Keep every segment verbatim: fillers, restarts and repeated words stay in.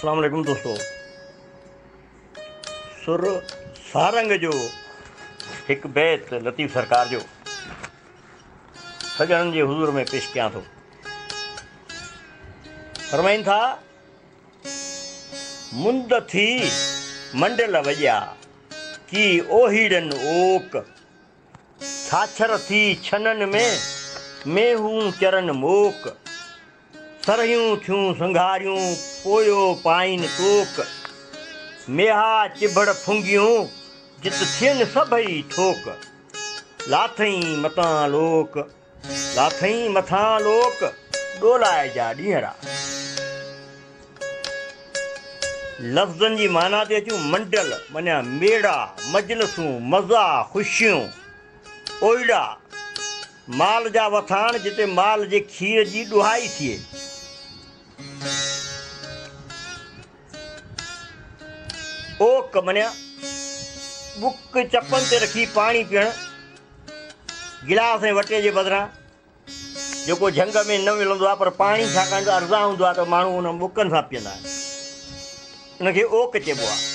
अस्सलाम वालेकुम दोस्तों। सुर सारंग जो एक बैत लतीफ़ सरकार जो सजणनि जे हुज़ूर में पेश कयां थो। फरमाइनि था, मुंद थी मंडल वॼा की ओहीड़नि ओक, छाछर थी छननि में मेहूं चरन मोक, सरहियूं थियूं संघारियूं पोयो पाइन तोक, मेहा चिभड़ फुंगियूं जित थियनि सभई ठोक, लाथई मथां लोक लाथई मथां लोक ॾोलाए जा ॾींहरा। लफ़्ज़नि जी माना ते अचूं, मंडल माना मेड़ा, मजलसूं, मज़ा, ख़ुशियूं, ओइड़ा माल जा वथाण जिते माल जे खीर जी ॾुहाई थिए। ओक मना बुक चपनि ते रखी पाणी पीअण, गिलास ऐं वटे जे बदिरां जेको झंग में न मिलंदो आहे, पर पाणी छाकाणि त अर्ज़ा हूंदो आहे त माण्हू उन बुकनि सां पीअंदा आहिनि, उनखे ओक चइबो आहे।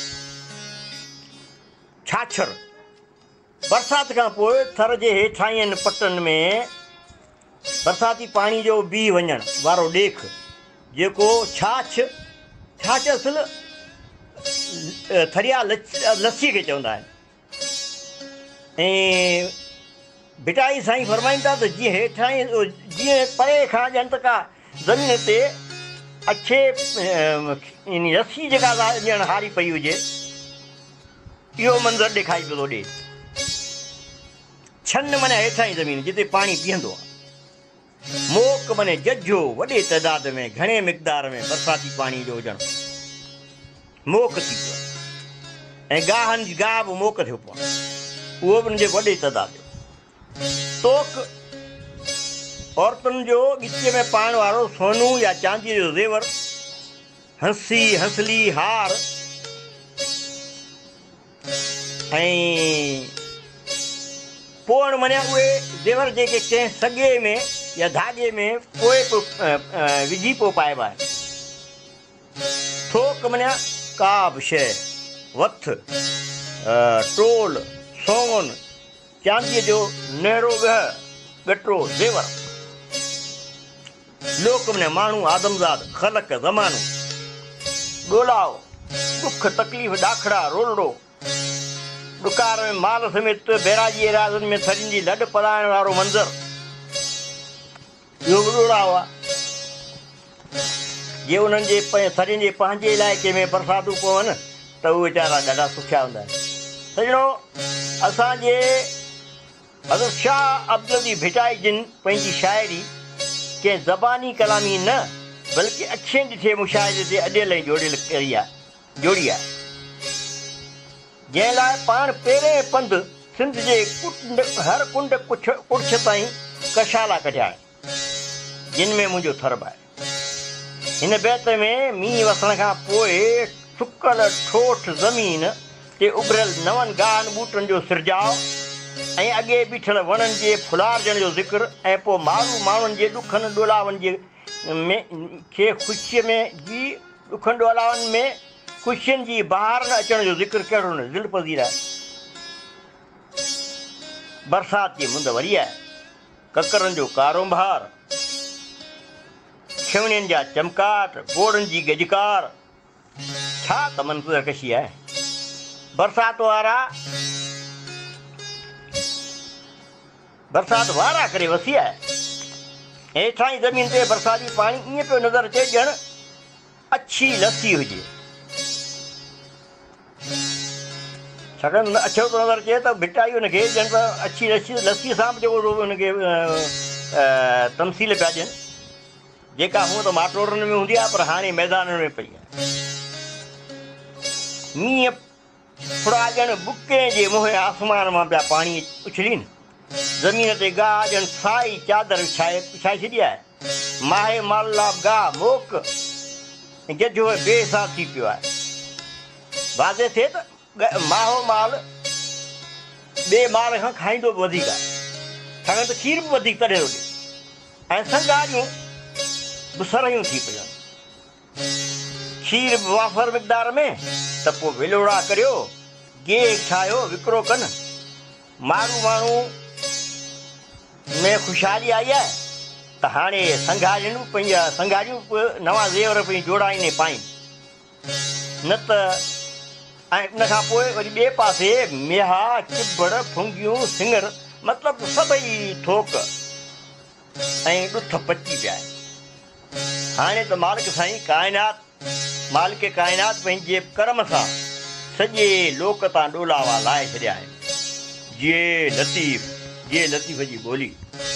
छाछर बरसाति खां पोइ थर जे हेठां पटनि में बरसाती पाणी जो बीह वञण वारो ॾेख, जेको छाछ छाछ असल थरिया लस्सी खे चवंदा आहिनि। ऐं भिटाई साईं फरमाइनि था त जीअं हेठां जीअं परे खां ॼण त का ज़मीन ते अछे इन रस्सी जेका ॼण हारी पई हुजे, इहो मंज़रु ॾेखारी पियो थो ॾिए। छन माना हेठां जी ज़मीन जिते पाणी पीअंदो आहे। मोक माने जझो, वॾे तइदाद में घणे मिक़दार में बरसाती पाणी जो हुजणु मोक थी पियो आहे। ऐं गाहनि जी गाह बि मोक थियो पियो आहे, उहो बि हुनजे वॾे तइदाद जो। तोक औरतुनि जो ॻिचीअ में पाइण वारो सोनू या चांदीअ जो ज़ेवर, हंसी हंसली हार ऐं पोअण माना उहे ज़ेवर जेके कंहिं सॻे में या धागे में पोइ पोइ विझी पोइ पाइबा आहिनि। थोक माना का बि शइ, वथ, टोल, सोन, चांदीअ जो नहरो ॻह ॻटरो ज़ेवर। लोक माना माण्हू, आदमज़ाद, ख़लक, ज़मानो। ॾोलाओ, दुख तकलीफ़, ॾाखड़ा, रोलड़ो, ॾुकार में माल समेत बैराजी राज़नि में थरियुनि जी लॾ पलाइण वारो मंज़रु, इहो बि ॾोलाओ आहे। जे उन्हनि जे थरियुनि जे पंहिंजे इलाइक़े में बरसातूं पवनि त उहे वीचारा ॾाढा सुखिया हूंदा आहिनि। सॼणो, असांजे हज़रत शाह अब्दुल भिटाई जिन पंहिंजी शाइरी कंहिं ज़बानी कलामी न बल्कि अखियुनि ॾिठे मुशाहिदे ते अॼियल ऐं जोड़ियल कई आहे जोड़ी आहे, जंहिं लाइ पाण पहिरें पंधु सिंध जे कुंड हर कुंड कुछ कुछ ताईं कशाला कढिया आहिनि, जिन में मुंहिंजो थरब आहे। हिन बैत में मींहुं वसण खां पोइ सुकल ठोठ ज़मीन ते उभरियल नवनि गाहनि ॿूटनि जो सिरजाउ ऐं अॻे बीठल वणनि जे फुलारजण जो ज़िक्र, ऐं पोइ माण्हू माण्हुनि जे ॾुखनि ॾोलावनि जे में खे ख़ुशीअ में जी ॾुखनि ॾोलावनि में ख़ुशियुनि जी बहार न अचण जो ज़िक्र कहिड़ो न दिलि पज़ीर आहे। बरसाति जी मुंद वरी आहे, ककरनि जो कारोबार, खिवणियुनि जा चमकाट, गोड़नि जी गजकार, छा त मंज़र कशी आहे। बरसाति वारा बरसाति वारा करे वसी आहे। हेठां जी ज़मीन ते बरसाती पाणी ईअं पियो नज़र अचे ॼण अछी लस्सी हुजे। छाकाणि अछो थो नज़र अचे त भिटाई हुनखे ॼण त अछी लस्सी लस्सीअ सां बि जेको हुनखे तमसील पिया ॾियनि, जेका हूअं त माटोरनि में हूंदी आहे पर हाणे मैदाननि में पई आहे। मींहं फुड़ा ॼण बुके जे मुंहुं आसमान मां पिया पाणी उछलीनि, ज़मीन ते गाह ॼण साई चादर विछाए विछाए छॾी आहे। माहे माला गाह मोक ऐं जझो बेहिसाब थी पियो आहे। वाज़े थिए त माहो माल ॿिए माल खां खाईंदो बि वधीक आहे, छाकाणि त खीर बि वधीक तरे थो ॾिए। ऐं संगारियूं बि सरहियूं थी पयूं आहिनि। खीर वाफर मिक़दार में त पोइ विलोड़ा करियो, गे ठाहियो, विकिरो कनि। माण्हू माण्हू में ख़ुशहाली आई आहे त हाणे संघारियूं पंहिंजा संघारियूं बि नवां ज़ेवर पई जोड़ाईने पाइनि, न त ऐं उन खां पोइ वरी ॿिए पासे मेहा, चिबड़, फुंगियूं, सिङर मतिलबु सभई थोक ऐं ॾुथ पची पिया आहिनि। हाणे त मालिक साईं काइनात मालिक काइनात पंहिंजे कर्म सां सॼे लोक तां ॾोलावा लाहे छॾिया आहिनि। जे लतीफ़ जे लतीफ़ जी ॿोली।